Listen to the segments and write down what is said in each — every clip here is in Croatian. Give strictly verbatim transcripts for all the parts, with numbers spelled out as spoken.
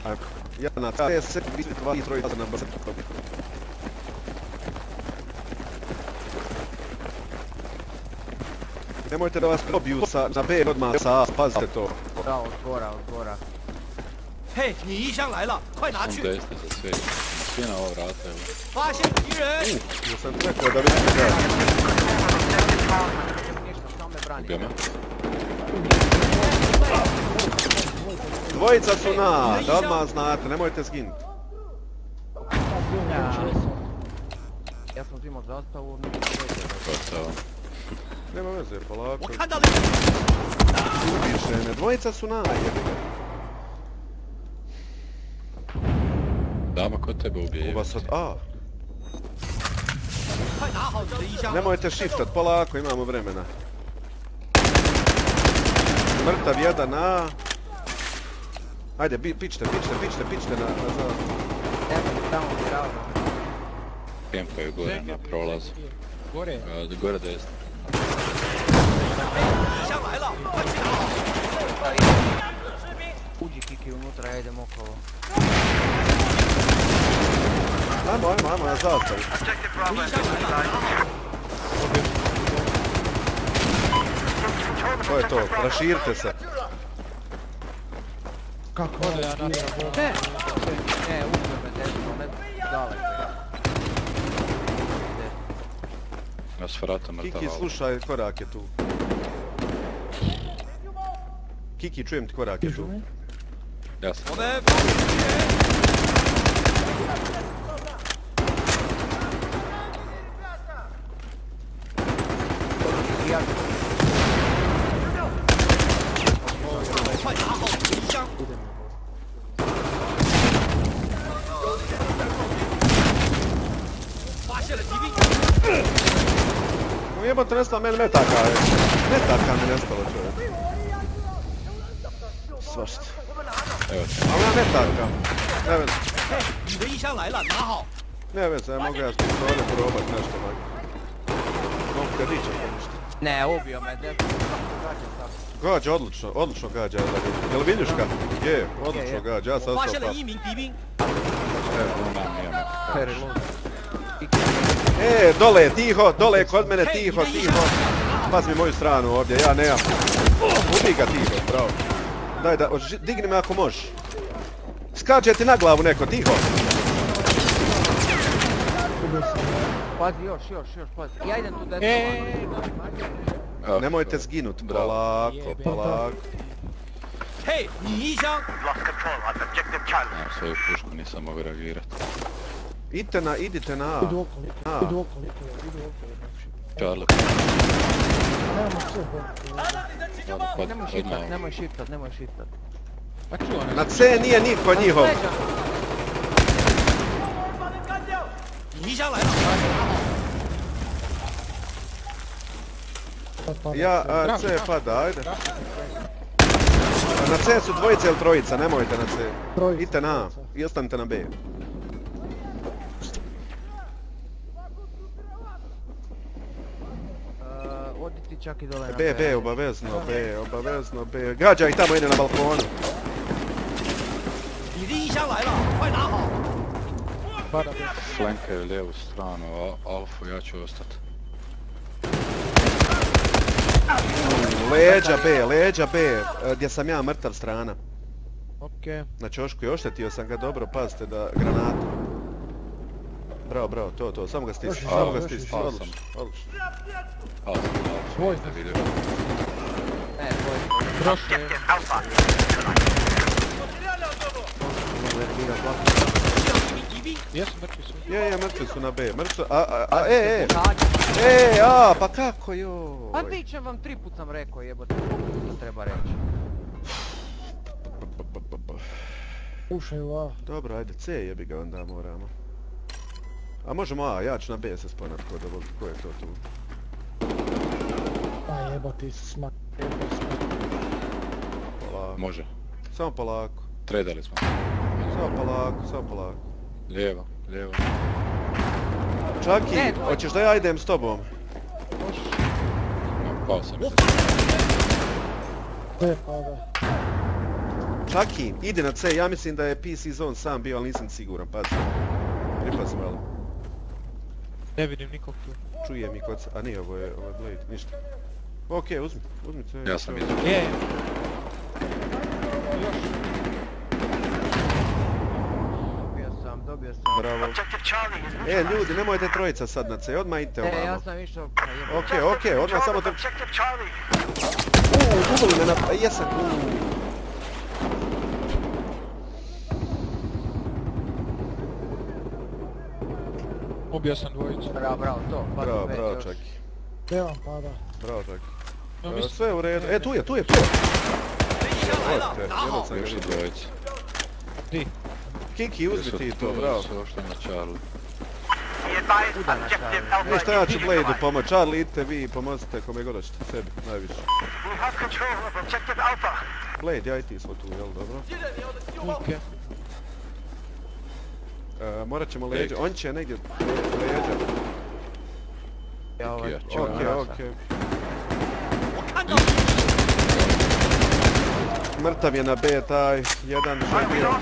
Ja na C S, vi dva i trojica na B. Nemojte da vas probiju sa, na B odmah sa A, pazite to. Da, od dvora, od dvora. Hej,你衣箱来了，快拿去！ desno za sve. Svi na ovo vrata, evo. 发现敌人！ Ja sam rekao da vidite da... Ništa, samo me brani. Ubija me. Dvojica su na, da odmah znate, nemojte skinut. Ja sam uzimao zastavu, Gotovo. Nema veze, polako. 我看到了一个。 Ubiše me, dvojica su na, jebiga. Dama, ko tebe ubije? Uva sad A. 快拿好你的衣箱！ Nemojte shiftat, polako, imamo vremena. Mrtav jedan A. Ajde, bi, pičte, pičte, pičte, pičte na, na za... Evo, tamo zdravo. Kempaju gore na prolazu. Gore? Uh, gore desno. 衣箱来了，快去拿好！ Uđi Kiki unutra, ja idem okolo. Ajmo, ajmo, ajmo, na zastavi. 衣箱来了，拿好！ To je to, raširite se. Kako da ja napravim? Ne! Ne, uzme me desno, ne daleko. Na svrata mrtava. Kiki, slušaj, korak je tu. Kiki, čujem ti korak je tu. Ja sam. 我们发现敌人！ 快拿好你的衣箱！ 发现了敌兵！ Ujebate, nestalo meni metaka, je. Metaka mi nestalo, čovjek. Svašta. Evo te. Ali ja metaka. Ne veze. 嘿，你的衣箱来了，拿好！ Ne veze, ja mogu ja s pistole probat nešto mak. Mogu ga dići ako ništa. Ne, ubio me desno. Gađa, odlično, odlično gađa. Jel Viljuška? Je, odlično gađa, ja sam 发 ostao 现了 pa. 一名敌兵。 Imam, imam. E, dole, tiho, dole, kod mene, tiho, tiho. Pazi mi moju stranu ovdje, ja nemam. Ubi ga tiho, bravo. Daj da, digni me ako možeš. Skače ti na glavu neko, tiho. Pazi, još, još, još, pazi. Ja idem tu desno. Oh, Nemojte zginut, polako, polako. 嘿，你衣箱！ Nemam svoju pušku, nisam mogu reagirat. Idite na, idite na A. Idu okolo, A. idu okolo, idu okolo. Charlie. Nemamo sve. Pad, Nemoj odmah. shiftat, nemoj shiftat, nemoj shiftat. Pa čuo ne. Na C nije niko njihov. 你衣箱来了， Ja, a, C pada, ajde. Na C su dvojica ili trojica, nemojte na C. Trojica. Idite na A i ostanite na B. Odi ti čak i dole na B, B, obavezno, B, obavezno, B. Gađa i tamo ide na balkonu. 你的衣箱来了，快拿好！ Pada bez. Flankaju lijevu stranu, a Alfu ja ću ostat. Leđa B, leđa B, gdje sam ja mrtav strana. Okej. Na ćošku i oštetio sam ga dobro, pazite da granatu. Bravo, bravo, to, to, samo ga stisni, Još, samo ga još, stisni, još, još. odlično, odlično. Alfu, Alfu, Svoj. ne vidio. Ne, tvoj. Prošlo je. Jesu mrtvi su. Je, je, mrtvi su na B, mrtvi su, a, a, a, e, e, e, a, pa kako joj. Pa vičem vam, tri put sam rekao jebote, to treba reći. Ušaju A. Dobro, ajde, C jebi ga onda moramo. A možemo A, ja ću na B se sponat, ko, da, ko je to tu? A jebati smak. Polako. Može. Samo polako. Tradali smo. Samo polako, samo polako. Lijevo, lijevo. Čaki, Ne, dvojka. hoćeš da ja idem s tobom? No, pao sam. 我发现了敌人！ B pada. Čaki, idi na C, ja mislim da je P C Zone sam bio, ali nisam siguran, pazi. Pripazi malo. Ne vidim nikog tu. Čuje mi kod... A nije, ovo je, ovo je Blade, ništa. Okej, uzmi, uzmi C. Ja sam vidio. Je. Još. Dobio sam, dobio sam. Bravo. E, ljudi, nemojte trojica sad na C, odmah idite ovamo. E, ja sam išao... pa jebo. Okej, okej, odmah samo da... Uuu, ubili me na... a jesam, uuu. Ubio sam dvojicu. Bravo, bravo, to. pa Bravo, opet bravo još. Čaki. Gdje vam pada? Bravo Čaki. No, E, mislim- sve u redu. E, tu je, tu je, tu je. 敌箱来了 Okej,， 拿 jedno 好！ sam ga Još su vidio. dvojica. Di? Kiki, uzmi ti to, bravo. Sve ošlo na Charlie. Kuda na Charlie? Ništa, ja ću Blade-u pomoć. Charlie, idite vi, pomozite kome god hoćete, sebi, najviše. Blade, ja i ti smo tu, jel, dobro? 接着你要的希望。 Okej. E, morat ćemo leđa, on će negdje leđa. Ja ovaj... Ja ću- Okej, ovaj okej. 我看到你。 Mrtav je na B taj, jedan želio.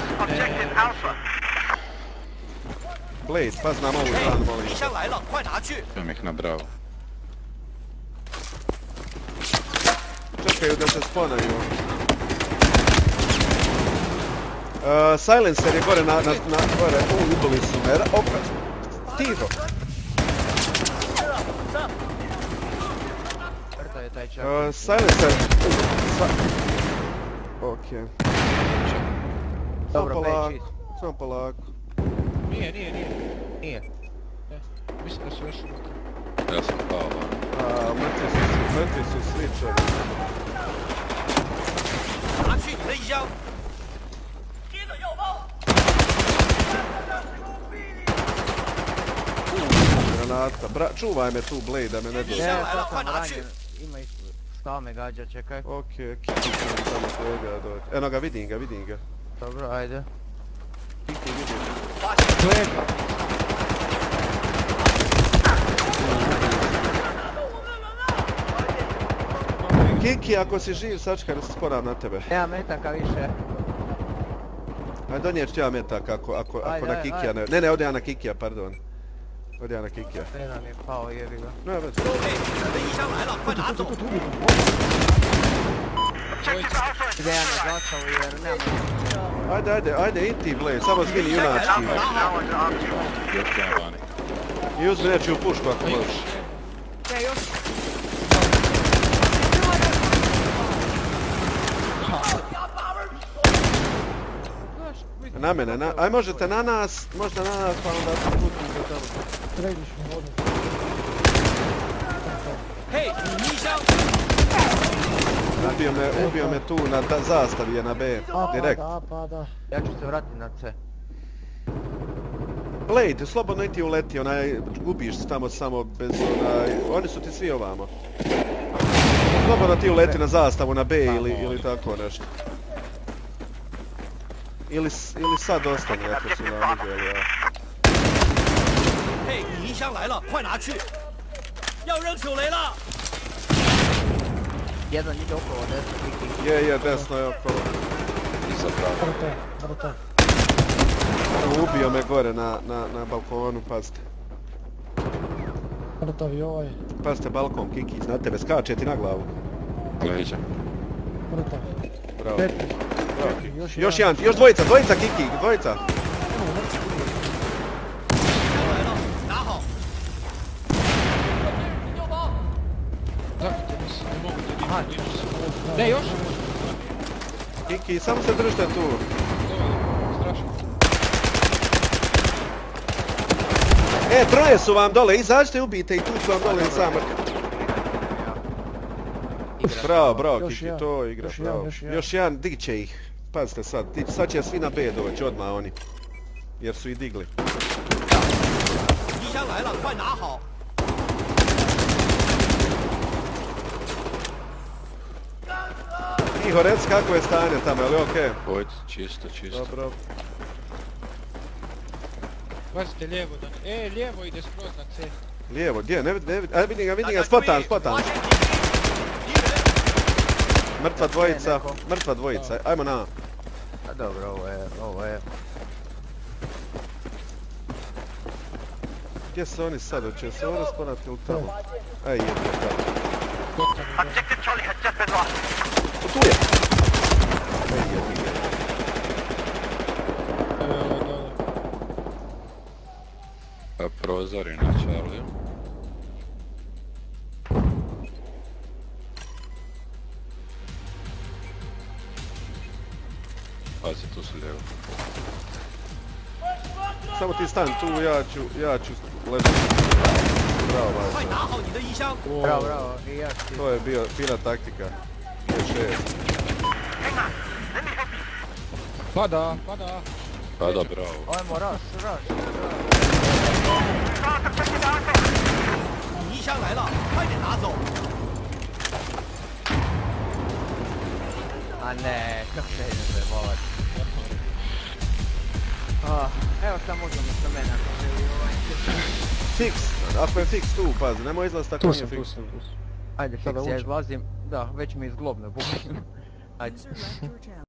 Blade, paz nam ovu 嘿 stranu, molim. 敌箱来了，快拿去！ Imam ih na bravo. Čekaju da se sponaju. Uh, Silencer je gore na, na, na gore, u, ubili su me, opet. Tiho. Mrtav je taj čak. Uh, Silencer. Sa... Okej. Samo Dobro, B polako, čist. samo polako. Nije, nije, nije. Nije. Ne. Mislim da su još unutra. Ja sam pao van. A, mrtvi su, mrtvi su svi čovjek. 拿去你的衣箱。接着要爆！ Granata, bra, čuvaj me tu Blade da me ne Nije. dođe. Ne, Ajde, sad sam ajde, ranjen. naći. Ima i... Stava me gađa, čekaj. Okej, Kiki će mi tamo kolega doći. Eno ga, vidim ga, vidim ga. Dobro, ajde. Kiki, vidim ga. 发现 Gleda! Kiki, ako si živ, sačekaj da se sporam na tebe. Nema metaka više. Ajde, donijet ću ja metak ako, ako, ako Ajde, na ajde, Kikija ne... ajde. Ne, ne, ode ja na Kikija, pardon. Ode ja na Kikija. Ne nam je pao, jebi ga. Ne, već. 嘿，你的衣箱来了，快拿走！ Ide ja na glačavu jer nema... Ajde, ajde, ajde, i ti Blade, samo 你的 skini 衣箱来了， junački. 拿好！ Još jedan vani. I uzmi nečiju pušku ako možeš. Ne, još... Na mene, na... Aj možete na nas, možda na nas, pa onda putite tamo. Središnju vodu. 嘿，你衣箱。 Ubio me, ubio me tu na da, zastavi je na B, A direkt. pada, a pada. Ja ću se vratiti na C. Blade, slobodno i ti uleti, onaj, gubiš tamo samo bez onaj, oni su ti svi ovamo. Slobodno ti uleti na zastavu na B ili, ili tako nešto. Ili, s- ili sad ostani ako si vam uzeli, ja. 嘿，你衣箱来了，快拿去！要扔手雷了！ Jedan ide okolo desno, Kiki. Je, je, desno je okolo. Iza bravo. Mrte, mrte. Ubio me gore na, na, na balkonu, pazite. Mrtav i ovaj. Pazite, balkon, Kiki, na tebe, skače ti na glavu. Leđa. Mrtav. Bravo. Četiri. Bravo. Četiri, još Još jedan. jedan, još dvojica, dvojica Kiki, dvojica. 来了，拿好！ Zašto mislim, ne mogu da Aha. vidim ništa. Ne, još? Kiki, samo se držite tu. Dovoljno, strašno. E, troje su vam dole, izađite i ubijte i tu su vam dole i sam mrtvi. Bravo, bravo Još Kiki, jedan, to igra, još jedan, bravo. još jedan. Još jedan, dig će ih. Pazite sad, ti- sad će svi na B doći, odmah oni. Jer su i digli. 衣箱来了，快拿好！ Tiho, reci kako je stanje tamo, je li okej? Hojt, čisto, čisto. Dobro. Pazite lijevo da ne... E, lijevo ide skroz na C. Lijevo, gdje, ne vidim, ne vidim, ajde vidim ga, vidim ga, spotan, spotan. 发现敌敌人！ Mrtva dvojica, neko. mrtva dvojica, ajmo na. dobro, ovo je, ovo je... Gdje su oni sad? Hoće se ovo rasponati ili tamo? Aj, jedno tamo. Objective Charlie has just been lost. O, tu je! Aj, jedno ga. Evo dole. A prozori na Charlie. Pazi, tu su lijevo. Samo ti stan tu, ja ću, ja ću ležati. Bravo, 快 Vajsa. 拿好你的衣箱。 Bravo, bravo, i ja ti... To je bio, bila taktika. pet šest. Pada, pada. Pada, bravo. Ajmo, rush, rush, rush. 你衣箱来了，快点拿走。 A ne, kako se idem zajebavati. Ah, evo šta možemo sa mene ako želi ovaj... Fix! Ako je fix tu, pazi, nemoj izlaziti ako nije fix. Ajde, Sada fix, ja uđem. izlazim. Da, već mi je zglobno bukim. Ajde. User left your channel.